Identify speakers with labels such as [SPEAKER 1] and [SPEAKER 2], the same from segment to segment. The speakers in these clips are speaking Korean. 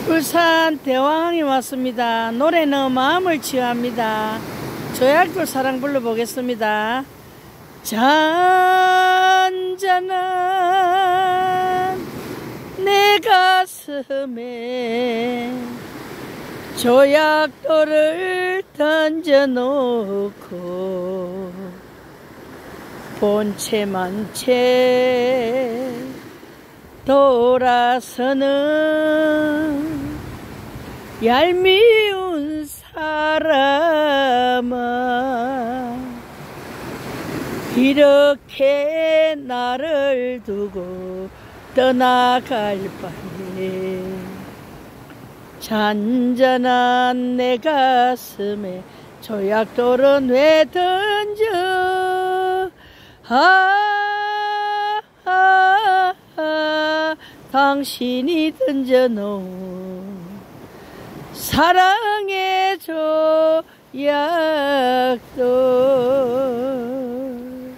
[SPEAKER 1] 울산 대왕항에 왔습니다. 노래는 마음을 치유합니다. 조약돌 사랑 불러보겠습니다. 잔잔한 내 가슴에 조약돌을 던져놓고 본체만 채 돌아서는 얄미운 사람아, 이렇게 나를 두고 떠나갈 바에 잔잔한 내 가슴에 조약돌은 왜 던져. 당신이 던져놓은 사랑의 조약돌.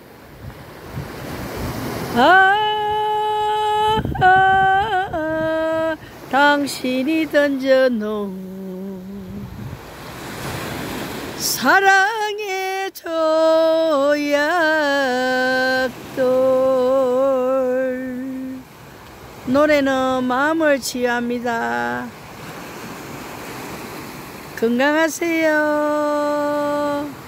[SPEAKER 1] 당신이 던져놓은 사랑의 조약돌. 노래는 마음을 치유합니다. 건강하세요.